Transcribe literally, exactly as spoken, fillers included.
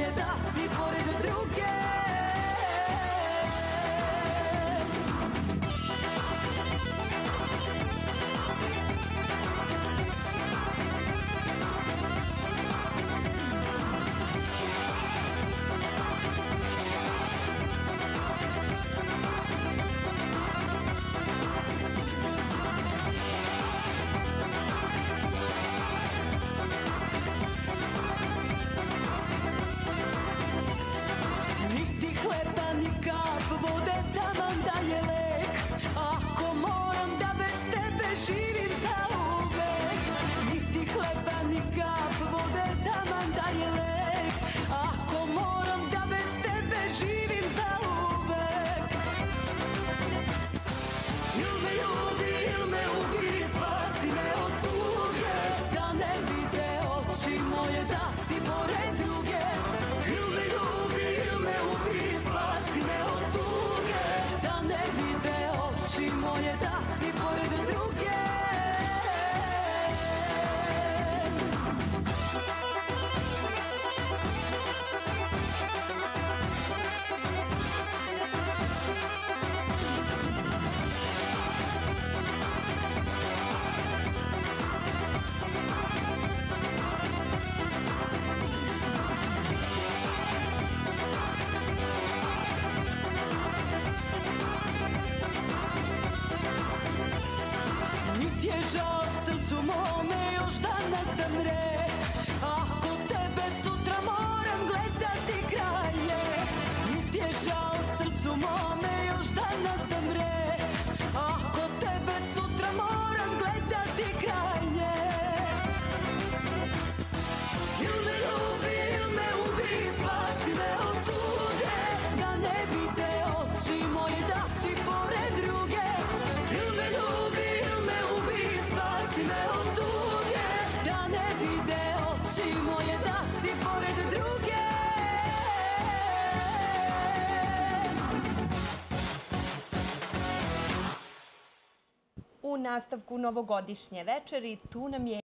moje da si pored druge. Vode taman da je lek, ako moram da bez tebe živim zauvek. Niti hleba ni kap vode taman da je lek, ako moram da bez tebe živim zauvek. Il me ljubi, il me ubi, spasi me od tuge, da ne vide oči moje da si pored druge. Il me ljubi, il me ubi, spasi me od tuge, da ne vide oči moje da si pored druge. Niti je žal srcu mome još danas da mre, ako tebe sutra moram gledati kraj nje. Niti je žal srcu mome još danas da mre, ako tebe sutra moram gledati kraj nje. Il me ljubi, il me ubi, spasi me od tuge, da ne vide oči moje da si pored druge. Il me ljubi, il me ubi, spasi me od tuge, da ne vide oči moje da si pored druge. U nastavku novogodišnje večeri tu nam je